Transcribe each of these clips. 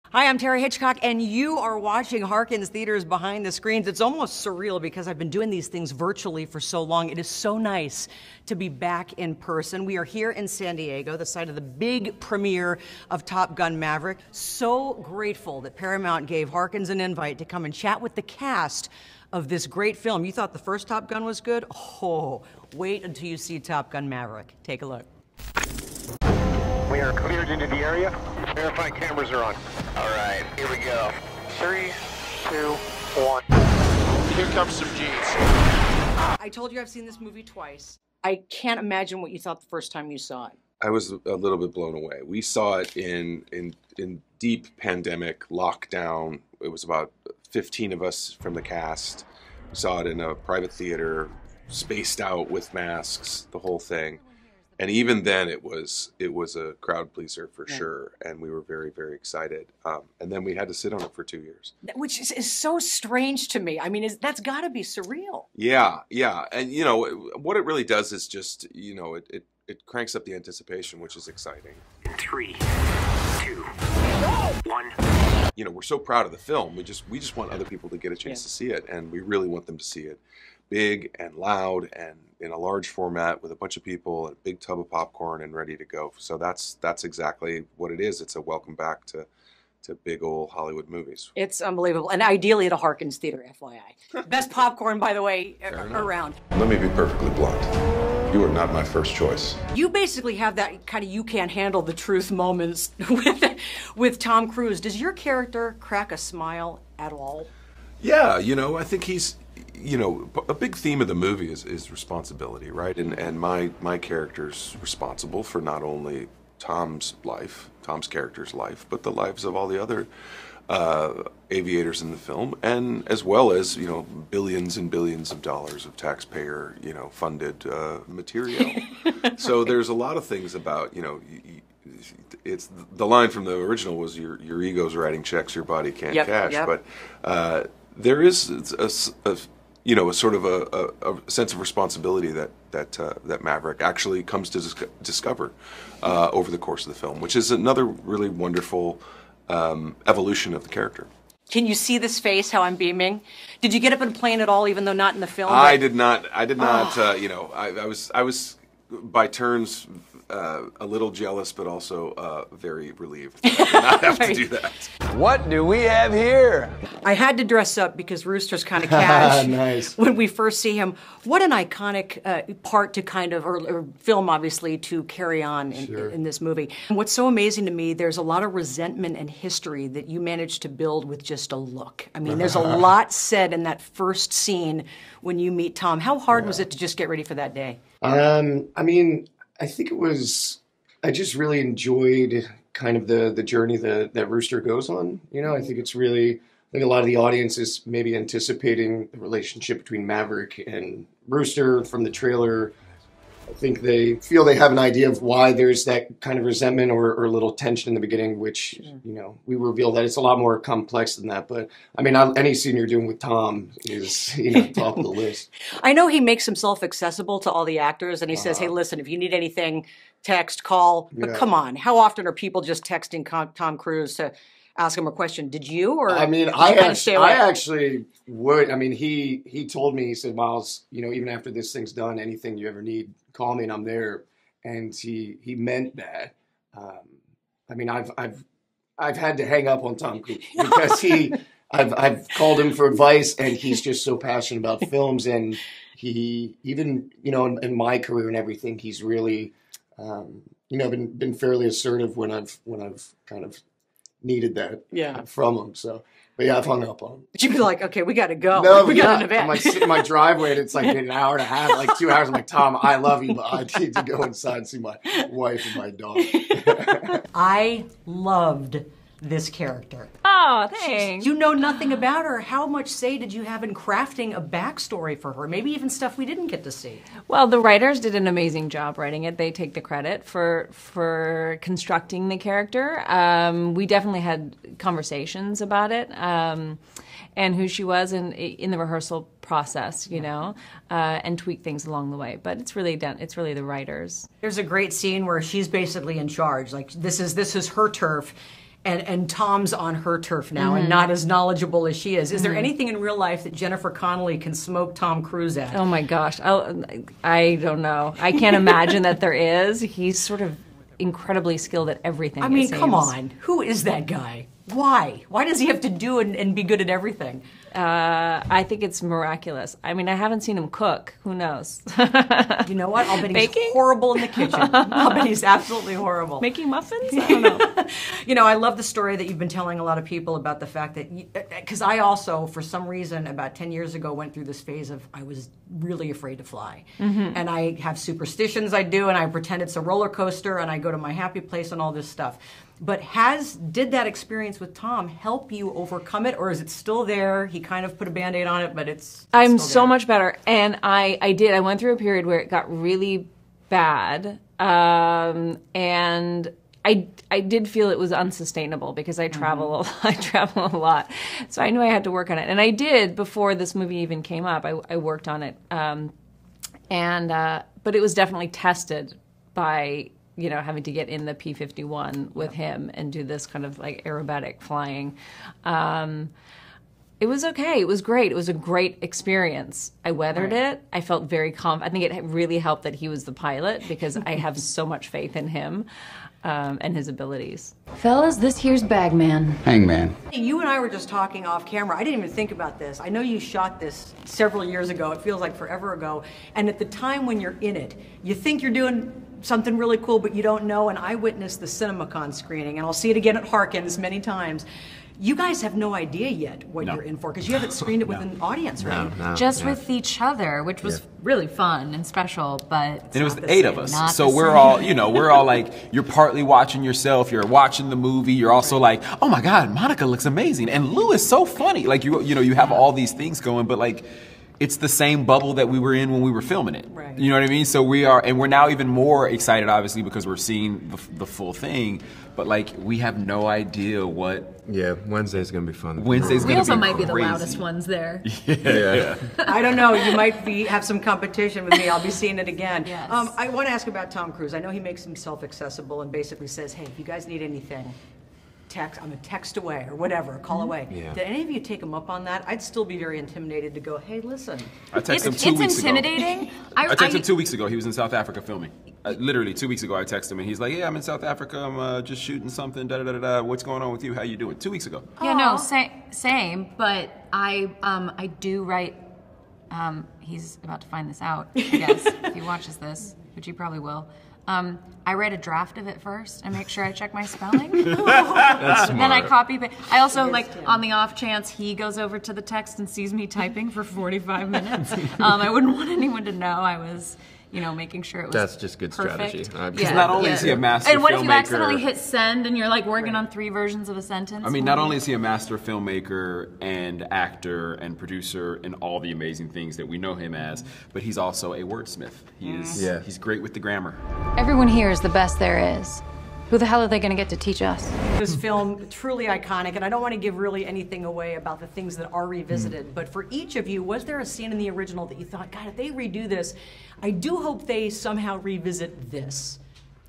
Hi, I'm Terry Hitchcock, and you are watching Harkins Theaters Behind the Screens. It's almost surreal because I've been doing these things virtually for so long. It is so nice to be back in person. We are here in San Diego, the site of the big premiere of Top Gun Maverick. So grateful that Paramount gave Harkins an invite to come and chat with the cast of this great film. You thought the first Top Gun was good? Oh, wait until you see Top Gun Maverick. Take a look. We are cleared into the area. Verify cameras are on. All right, here we go. 3, 2, 1. Here comes some G's. I told you I've seen this movie twice. I can't imagine what you thought the first time you saw it. I was a little bit blown away. We saw it in deep pandemic lockdown. It was about 15 of us from the cast. We saw it in a private theater, spaced out with masks, the whole thing. And even then, it was a crowd pleaser for sure, and we were very, very excited. And then we had to sit on it for 2 years, which is so strange to me. I mean, that's got to be surreal. Yeah, and you know what it really does is just it cranks up the anticipation, which is exciting. 3, 2, 1. You know, we're so proud of the film. We just want other people to get a chance to see it, and we really want them to see it big and loud and in a large format with a bunch of people, a big tub of popcorn, and ready to go. So that's exactly what it is. It's a welcome back to big old Hollywood movies. It's unbelievable, and ideally at a Harkins Theater, FYI. Best popcorn, by the way, around. Let me be perfectly blunt. You are not my first choice. You basically have that kind of you can't handle the truth moments with Tom Cruise. Does your character crack a smile at all? Yeah, I think he's, a big theme of the movie is responsibility, right? And my character's responsible for not only Tom's character's life, but the lives of all the other aviators in the film, and as well as, billions and billions of dollars of taxpayer, funded material. So there's a lot of things about, it's the line from the original was your ego's writing checks your body can't cash, but there is a sort of a sense of responsibility that Maverick actually comes to discover over the course of the film, which is another really wonderful evolution of the character. Can you see this face? How I'm beaming? Did you get up and plane at all, even though not in the film? I did not. I was by turns a little jealous, but also very relieved that I did not have to do that. What do we have here? I had to dress up because Rooster's kind of cash. Nice. When we first see him. What an iconic part to kind of, or film obviously, to carry on in this movie. And what's so amazing to me, there's a lot of resentment and history that you managed to build with just a look. I mean, there's a lot said in that first scene when you meet Tom. How hard was it to just get ready for that day? I think I just really enjoyed kind of the journey that Rooster goes on. I think I think a lot of the audience is maybe anticipating the relationship between Maverick and Rooster from the trailer. I think they feel they have an idea of why there's that kind of resentment or a little tension in the beginning, which, we reveal that it's a lot more complex than that. But, any scene you're doing with Tom is, top of the list. I know he makes himself accessible to all the actors, and he says, hey, listen, if you need anything, text, call. But come on, how often are people just texting Tom Cruise to ask him a question? Did you? Or I actually would. He told me, he said, Miles, even after this thing's done, anything you ever need, call me and I'm there. And he meant that. I've had to hang up on Tom Cruise because I've called him for advice, and he's just so passionate about films, and he even, in my career and everything, he's really been fairly assertive when I've kind of needed that from him. So, but I've hung up on him. But you'd be like, okay, we got to go. No, we got an event. I'm sitting in my driveway, and it's like an hour and a half, like 2 hours. I'm like, Tom, I love you, but I need to go inside and see my wife and my dog. I loved this character. Oh, thanks. You know nothing about her. How much say did you have in crafting a backstory for her? Maybe even stuff we didn't get to see. Well, the writers did an amazing job writing it. They take the credit for constructing the character. We definitely had conversations about it and who she was in the rehearsal process, and tweak things along the way. But it's really the writers. There's a great scene where she's basically in charge. Like this is her turf. and Tom's on her turf now and not as knowledgeable as she is. Is there anything in real life that Jennifer Connelly can smoke Tom Cruise at? Oh my gosh, I don't know. I can't imagine that there is. He's sort of incredibly skilled at everything. I mean, come on. Who is that guy? Why? Why does he have to do and be good at everything? I think it's miraculous. I mean, I haven't seen him cook. Who knows? You know what? I'll bet Baking? he's horrible in the kitchen. I'll bet he's absolutely horrible. Making muffins? I don't know. You know, I love the story that you've been telling a lot of people about the fact that, because I also, for some reason, about 10 years ago, went through this phase of I was really afraid to fly. And I have superstitions I do, and I pretend it's a roller coaster, and I go to my happy place and all this stuff. But did that experience with Tom help you overcome it, or is it still there? He kind of put a Band-Aid on it, but it's I'm still so there. much better. And I went through a period where it got really bad. And I did feel it was unsustainable because I travel a lot. So I knew I had to work on it. And I did before this movie even came up. I worked on it. But it was definitely tested by having to get in the P-51 with him and do this kind of like aerobatic flying. It was okay. It was great. It was a great experience. I weathered it. I felt very confident. I think it really helped that he was the pilot because I have so much faith in him and his abilities. Fellas, this here's Bagman. Hangman. You and I were just talking off camera. I didn't even think about this. I know you shot this several years ago. It feels like forever ago. And at the time when you're in it, you think you're doing something really cool, but you don't know. And I witnessed the CinemaCon screening, and I'll see it again at Harkins many times. You guys have no idea yet what you're in for because you haven't screened it with an audience, right? Just with each other, which was really fun and special, but and it was 8 of us, so we're all, we're all like, you're partly watching yourself, you're watching the movie, you're also like, oh my God, Monica looks amazing, and Lou is so funny. Like you have all these things going, but like, it's the same bubble that we were in when we were filming it. Right. You know what I mean? So we're now even more excited, obviously, because we're seeing the full thing. But like, we have no idea what. Yeah, Wednesday's gonna be fun. Wednesday's gonna be also might be crazy. the loudest ones there. Yeah. I don't know. You might have some competition with me. I'll be seeing it again. Yes. I want to ask about Tom Cruise. I know he makes himself accessible and basically says, "Hey, if you guys need anything, I'm a text away or whatever, a call away." Yeah. Did any of you take him up on that? I'd still be very intimidated to go, "Hey, listen." I texted him 2 weeks ago. It's intimidating. I texted him 2 weeks ago. He was in South Africa filming. Literally 2 weeks ago, I texted him and he's like, "Yeah, I'm in South Africa. I'm just shooting something. Da da da da. What's going on with you? How you doing?" 2 weeks ago. Yeah, no, same. But I do write. He's about to find this out, I guess, if he watches this, which he probably will. I write a draft of it first and make sure I check my spelling. That's smart. Then I copy. I also, on the off chance he goes over to the text and sees me typing for 45 minutes, I wouldn't want anyone to know I was, making sure it was That's just good perfect. strategy. Because not only is he a master filmmaker. And what if you accidentally hit send and you're like working on 3 versions of a sentence? I mean, not only is he a master filmmaker and actor and producer and all the amazing things that we know him as, but he's also a wordsmith. He's great with the grammar. Everyone here is the best there is. Who the hell are they going to get to teach us? This film, truly iconic, and I don't want to give really anything away about the things that are revisited, but for each of you, was there a scene in the original that you thought, God, if they redo this, I do hope they somehow revisit this?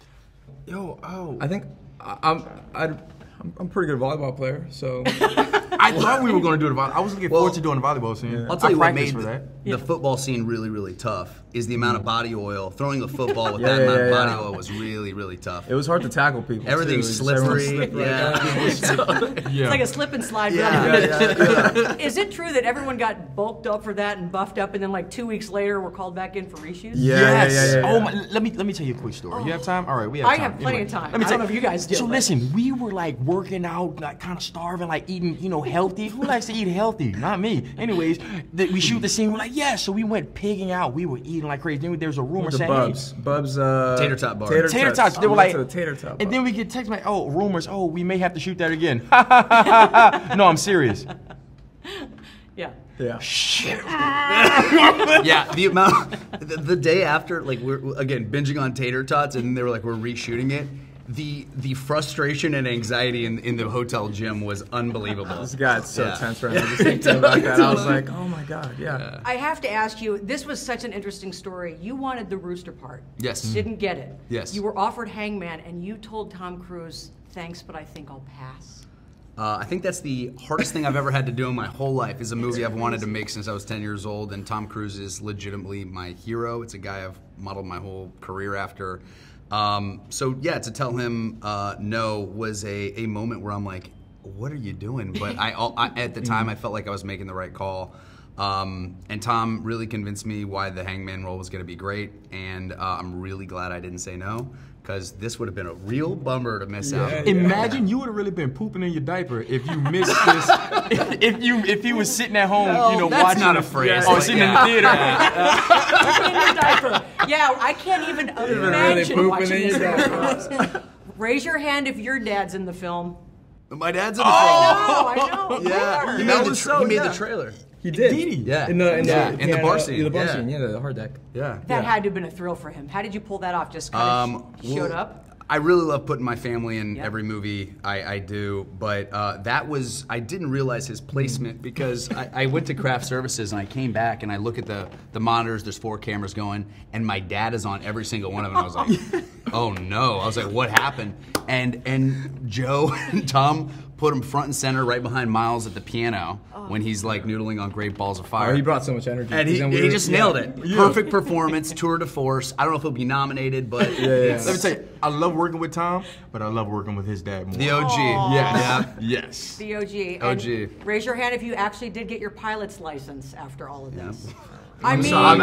I think I'm a pretty good volleyball player, so I thought we were going to do the volleyball. I was looking forward to doing the volleyball scene. I'll tell you what practiced made for that. the football scene really, really tough is the amount of body oil. Throwing a football with that amount of body oil was really, really tough. It was hard to tackle people. Everything's slippery. It's like a slip and slide. Is it true that everyone got bulked up for that and buffed up, and then like 2 weeks later were called back in for reshoots? Yeah. Oh my! Let me tell you a quick story. You have time? All right, we have time. I have plenty of time. Let me I don't know if you guys do. So listen, we were like working out, like kind of starving, like eating, healthy. Who likes to eat healthy? Not me. Anyways, we shoot the scene. We're like, yeah. So we went pigging out. We were eating like crazy. Then there was a rumor saying, Bubs, tater tot bar. Tater tots. They were like, to the tater tot bar. And then we get text like, oh, rumors. Oh, we may have to shoot that again. No, I'm serious. Yeah. Shit. Yeah, the amount, the day after, like we're again binging on tater tots, and they were like, we're reshooting it. The frustration and anxiety in the hotel gym was unbelievable. This guy's so tense right now. Just thinking about that, I was like, oh my God, I have to ask you, this was such an interesting story. You wanted the rooster part. Yes. Didn't get it. Yes. You were offered Hangman, and you told Tom Cruise, thanks, but I think I'll pass? I think that's the hardest thing I've ever had to do in my whole life. Is a movie I've wanted to make since I was 10 years old, and Tom Cruise is legitimately my hero. It's a guy I've modeled my whole career after. So yeah, to tell him no was a moment where I'm like, what are you doing? But I at the time I felt like I was making the right call. And Tom really convinced me why the Hangman role was going to be great, and I'm really glad I didn't say no, because this would have been a real bummer to miss out. Imagine you would have really been pooping in your diaper if you missed this. if you was sitting at home, that's watching. Not a phrase. Or sitting in the theater. Pooping in your diaper. Yeah, I can't even imagine watching this. Raise your hand if your dad's in the film. My dad's in the film. I know. Yeah, he made the trailer. He did. Yeah. In the bar scene. The bar scene, the hard deck. Yeah. That had to have been a thrill for him. How did you pull that off? Just kind of showed up? I really love putting my family in every movie I do, but I didn't realize his placement because I went to craft services and I came back and I look at the monitors, there's 4 cameras going, and my dad is on every single one of them. I was like, oh no. I was like, what happened? And Joe and Tom put him front and center right behind Miles at the piano when he's like noodling on Great Balls of Fire. Oh, he brought so much energy. And he just nailed it. Perfect performance, tour de force. I don't know if he'll be nominated, but Let me tell you, I love working with Tom, but I love working with his dad more. The OG. Yes. The OG. OG. And raise your hand if you actually did get your pilot's license after all of this. I'm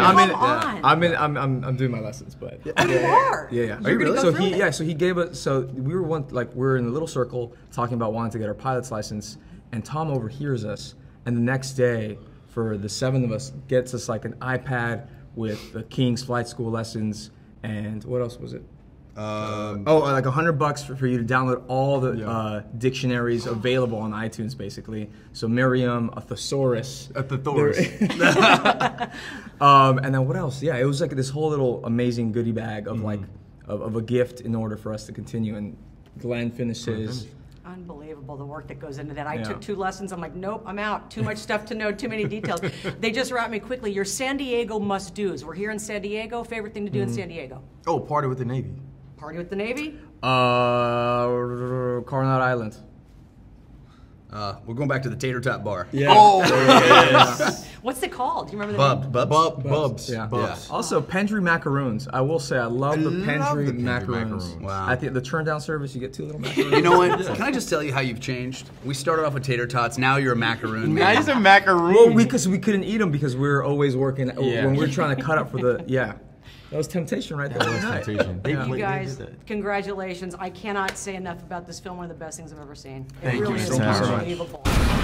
doing my lessons, but you are. Yeah. Are you really? So he gave us. So we were in a little circle talking about wanting to get our pilot's license, and Tom overhears us, and the next day, for the 7 of us, gets us like an iPad with the King's Flight School lessons, and what else was it? Like $100 for you to download all the dictionaries available on iTunes, basically. So Merriam, a thesaurus. A thesaurus. And then what else? Yeah, it was like this whole little amazing goodie bag of of a gift in order for us to continue. And Glenn finishes. Unbelievable, the work that goes into that. I took 2 lessons. I'm like, nope, I'm out. Too much stuff to know, too many details. They just wrapped me quickly. Your San Diego must-dos. We're here in San Diego. Favorite thing to do in San Diego? Oh, party with the Navy. Party with the Navy? Coronado Island. We're going back to the Tater Tot Bar. Yeah. Oh! What's it called? Do you remember the name? Bubs. Yeah. Bubs. Also, Pendry macaroons. I will say, I love the Pendry macaroons. Wow. At the turn down service, you get 2 little macaroons. You know what? Can I just tell you how you've changed? We started off with tater tots. Now you're a macaroon. Now he's a macaroon. Well, because we couldn't eat them because we were always working when we were trying to cut up for the That was temptation right there. That was temptation. You guys, congratulations. I cannot say enough about this film. One of the best things I've ever seen. It really is unbelievable.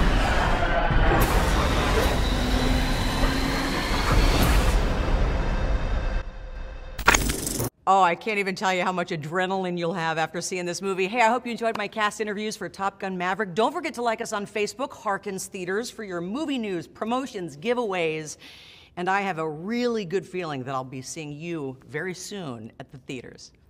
Oh, I can't even tell you how much adrenaline you'll have after seeing this movie. Hey, I hope you enjoyed my cast interviews for Top Gun Maverick. Don't forget to like us on Facebook, Harkins Theaters, for your movie news, promotions, giveaways. And I have a really good feeling that I'll be seeing you very soon at the theaters.